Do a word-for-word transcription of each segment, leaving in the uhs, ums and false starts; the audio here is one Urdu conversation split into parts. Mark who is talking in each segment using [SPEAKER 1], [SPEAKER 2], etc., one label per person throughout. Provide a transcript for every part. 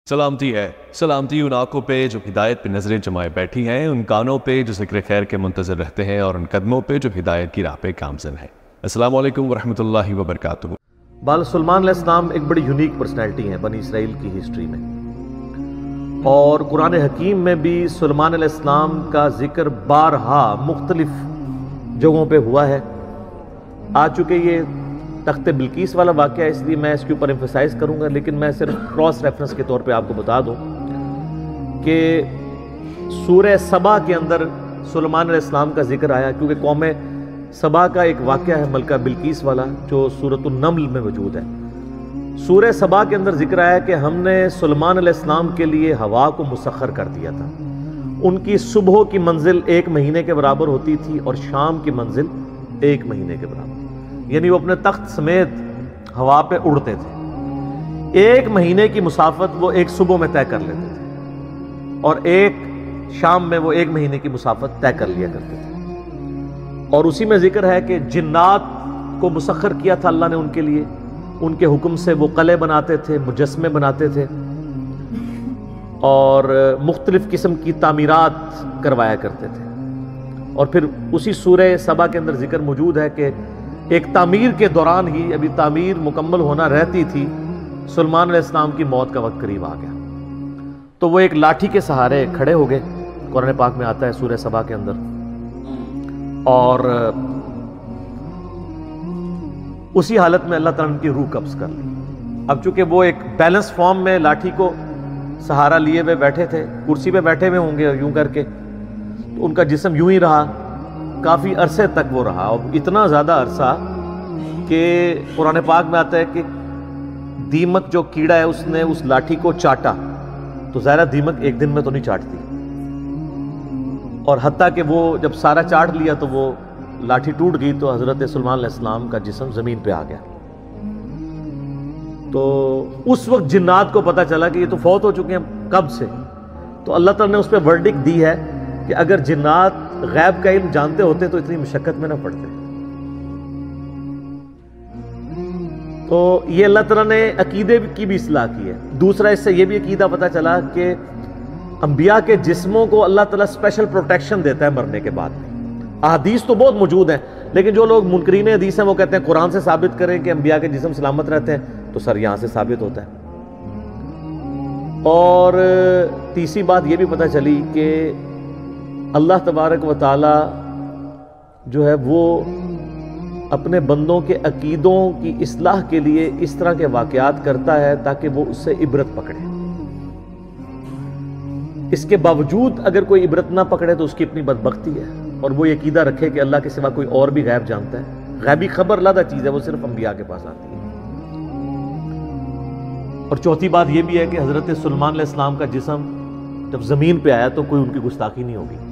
[SPEAKER 1] سلامتی ہے سلامتی ان آنکھوں پہ جو ہدایت پہ نظریں جمائے بیٹھی ہیں، ان کانوں پہ جو ذکر خیر کے منتظر رہتے ہیں، اور ان قدموں پہ جو ہدایت کی راہ پہ گامزن ہیں۔ السلام علیکم ورحمۃ اللہ وبرکاتہ۔
[SPEAKER 2] بال سلیمان علیہ السلام ایک بڑی یونیک پرسنالٹی ہیں بنی اسرائیل کی ہسٹری میں، اور قرآن حکیم میں بھی سلیمان علیہ السلام کا ذکر بارہا مختلف جگہوں پہ ہوا ہے۔ آ چکے یہ تخت بلقیس والا واقعہ، اس لیے میں اس کے اوپر ایمفسائز کروں گا، لیکن میں صرف کراس ریفرنس کے طور پہ آپ کو بتا دوں کہ سورہ سبا کے اندر سلیمان علیہ السلام کا ذکر آیا، کیونکہ قوم سبا کا ایک واقعہ ہے ملکہ بلقیس والا جو سورۃ النمل میں موجود ہے۔ سورہ سبا کے اندر ذکر آیا کہ ہم نے سلیمان علیہ السلام کے لیے ہوا کو مسخر کر دیا تھا۔ ان کی صبح کی منزل ایک مہینے کے برابر ہوتی تھی اور شام کی منزل ایک مہینے کے برابر، یعنی وہ اپنے تخت سمیت ہوا پہ اڑتے تھے۔ ایک مہینے کی مسافت وہ ایک صبح میں طے کر لیتے تھے، اور ایک شام میں وہ ایک مہینے کی مسافت طے کر لیا کرتے تھے۔ اور اسی میں ذکر ہے کہ جنات کو مسخر کیا تھا اللہ نے ان کے لیے، ان کے حکم سے وہ قلعے بناتے تھے، مجسمے بناتے تھے، اور مختلف قسم کی تعمیرات کروایا کرتے تھے۔ اور پھر اسی سورہ سبا کے اندر ذکر موجود ہے کہ ایک تعمیر کے دوران ہی، ابھی تعمیر مکمل ہونا رہتی تھی، سلیمان علیہ السلام کی موت کا وقت قریب آ گیا، تو وہ ایک لاٹھی کے سہارے کھڑے ہو گئے، قرآن پاک میں آتا ہے سورہ سبا کے اندر۔ اور اسی حالت میں اللہ تعالیٰ نے ان کی روح قبض کر لی۔ اب چونکہ وہ ایک بیلنس فارم میں لاٹھی کو سہارا لیے ہوئے بیٹھے تھے، کرسی پہ بیٹھے ہوئے ہوں گے یوں کر کے، تو ان کا جسم یوں ہی رہا، کافی عرصے تک وہ رہا، اور اتنا زیادہ عرصہ کہ قرآن پاک میں آتا ہے کہ دیمک جو کیڑا ہے اس نے اس لاٹھی کو چاٹا، تو ظاہرہ دیمک ایک دن میں تو نہیں چاٹتی، اور حتیٰ کہ وہ جب سارا چاٹ لیا تو وہ لاٹھی ٹوٹ گئی، تو حضرت سلیمان علیہ السلام کا جسم زمین پہ آ گیا۔ تو اس وقت جنات کو پتہ چلا کہ یہ تو فوت ہو چکے ہیں کب سے، تو اللہ تعالیٰ نے اس پہ ورڈکٹ دی ہے کہ اگر جنات غیب کا علم جانتے ہوتے تو اتنی مشقت میں نہ پڑتے۔ تو یہ اللہ تعالیٰ نے عقیدے کی بھی اصلاح کی ہے۔ دوسرا اس سے یہ بھی عقیدہ پتہ چلا کہ انبیاء کے جسموں کو اللہ تعالیٰ اسپیشل پروٹیکشن دیتا ہے مرنے کے بعد میں۔ احادیث تو بہت موجود ہیں، لیکن جو لوگ منکرین حدیث ہیں وہ کہتے ہیں قرآن سے ثابت کریں کہ انبیاء کے جسم سلامت رہتے ہیں، تو سر یہاں سے ثابت ہوتا ہے۔ اور تیسری بات یہ بھی پتہ چلی کہ اللہ تبارک و تعالی جو ہے وہ اپنے بندوں کے عقیدوں کی اصلاح کے لیے اس طرح کے واقعات کرتا ہے تاکہ وہ اس سے عبرت پکڑے۔ اس کے باوجود اگر کوئی عبرت نہ پکڑے تو اس کی اپنی بدبختی ہے، اور وہ یہ عقیدہ رکھے کہ اللہ کے سوا کوئی اور بھی غیب جانتا ہے۔ غیبی خبر علیحدہ چیز ہے، وہ صرف انبیاء کے پاس آتی ہے۔ اور چوتھی بات یہ بھی ہے کہ حضرت سلیمان علیہ السلام کا جسم جب زمین پہ آیا تو کوئی ان کی گستاخی نہیں ہوگی۔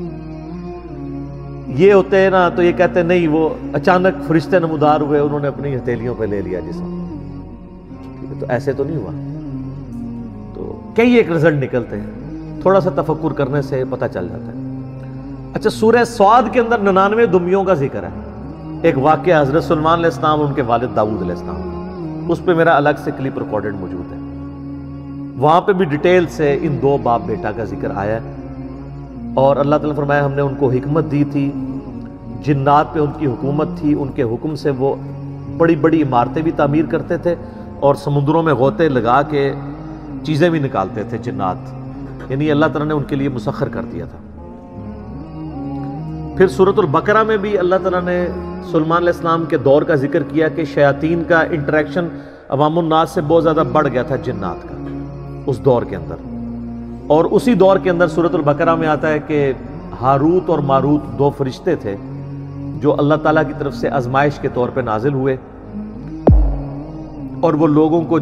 [SPEAKER 2] یہ ہوتے ہیں نا تو یہ کہتے ہیں نہیں، وہ اچانک فرشتے نمودار ہوئے، انہوں نے اپنی ہتھیلیوں پہ لے لیا جسم، ٹھیک ہے، تو ایسے تو نہیں ہوا۔ تو کئی ایک رزلٹ نکلتے ہیں، تھوڑا سا تفکر کرنے سے پتہ چل جاتا ہے۔ اچھا، سورہ سعد کے اندر ننانوے دمیوں کا ذکر ہے، ایک واقعہ حضرت سلیمان علیہ السلام اور ان کے والد داؤد علیہ السلام، اس پہ میرا الگ سے کلپ ریکارڈڈ موجود ہے، وہاں پہ بھی ڈیٹیل سے ان دو باپ بیٹا کا ذکر آیا ہے۔ اور اللہ تعالیٰ نے فرمایا ہم نے ان کو حکمت دی تھی، جنات پہ ان کی حکومت تھی، ان کے حکم سے وہ بڑی بڑی عمارتیں بھی تعمیر کرتے تھے، اور سمندروں میں غوطے لگا کے چیزیں بھی نکالتے تھے جنات، یعنی اللہ تعالیٰ نے ان کے لیے مسخر کر دیا تھا۔ پھر سورۃ البقرہ میں بھی اللہ تعالیٰ نے سلیمان علیہ السلام کے دور کا ذکر کیا کہ شیاطین کا انٹریکشن عوام الناس سے بہت زیادہ بڑھ گیا تھا جنات کا اس دور کے اندر۔ اور اسی دور کے اندر سورۃ البقرہ میں آتا ہے کہ ہاروت اور ماروت دو فرشتے تھے جو اللہ تعالیٰ کی طرف سے آزمائش کے طور پہ نازل ہوئے، اور وہ لوگوں کو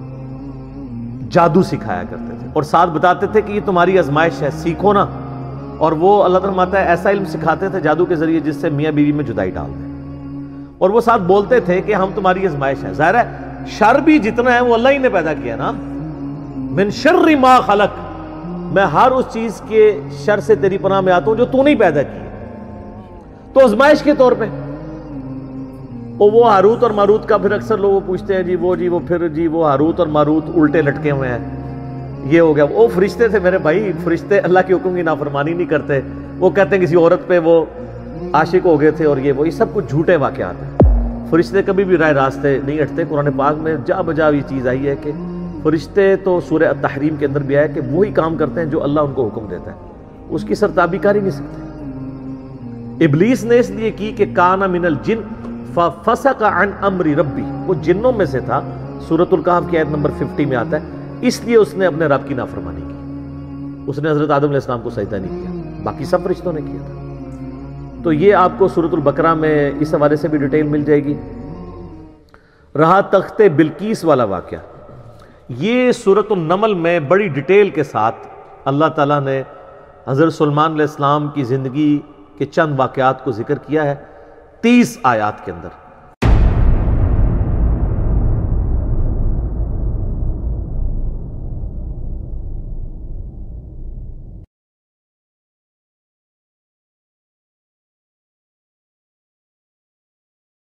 [SPEAKER 2] جادو سکھایا کرتے تھے، اور ساتھ بتاتے تھے کہ یہ تمہاری آزمائش ہے، سیکھو نا۔ اور وہ اللہ تعالیٰ ماتا ہے ایسا علم سکھاتے تھے جادو کے ذریعے جس سے میاں بیوی میں جدائی ڈال دیں، اور وہ ساتھ بولتے تھے کہ ہم تمہاری آزمائش ہے۔ ظاہر ہے شر بھی جتنا ہے وہ اللہ ہی نے پیدا کیا نا، من شر ما خلق، میں ہر اس چیز کے شر سے تیری پناہ میں آتا ہوں جو تو نہیں پیدا کی، تو آزمائش کے طور پہ۔ اور وہ ہاروت اور ماروت کا پھر اکثر لوگ پوچھتے ہیں جی وہ جی وہ پھر جی وہ ہاروت اور ماروت الٹے لٹکے ہوئے ہیں، یہ ہو گیا. وہ فرشتے تھے میرے بھائی, فرشتے اللہ کے حکم کی نافرمانی نہیں کرتے. وہ کہتے ہیں کسی عورت پہ وہ عاشق ہو گئے تھے اور یہ وہ, یہ سب کچھ جھوٹے واقعات ہیں. فرشتے کبھی بھی رائے راستے نہیں ہٹتے. قرآن پاک میں جا بجا یہ چیز آئی ہے کہ فرشتے تو سورہ التحریم کے اندر بھی آیا کہ وہی کام کرتے ہیں جو اللہ ان کو حکم دیتا ہے, اس کی سرتابی کر ہی نہیں سکتے. ابلیس نے اس لیے کی کہ کانا من الجن ففسق عن امر ربی, وہ جنوں میں سے تھا. سورۃ الکہف کی آیت نمبر پچاس میں آتا ہے, اس لیے اس نے اپنے رب کی نافرمانی کی. اس نے حضرت آدم علیہ السلام کو سجدہ نہیں کیا, باقی سب فرشتوں نے کیا تھا. تو یہ آپ کو سورۃ البقرہ میں اس حوالے سے بھی ڈیٹیل مل جائے گی. رہا تخت بلقیس والا واقعہ, یہ سورۃ النمل میں بڑی ڈیٹیل کے ساتھ اللہ تعالیٰ نے حضرت سلیمان علیہ السلام کی زندگی کے چند واقعات کو ذکر کیا ہے تیس آیات کے اندر.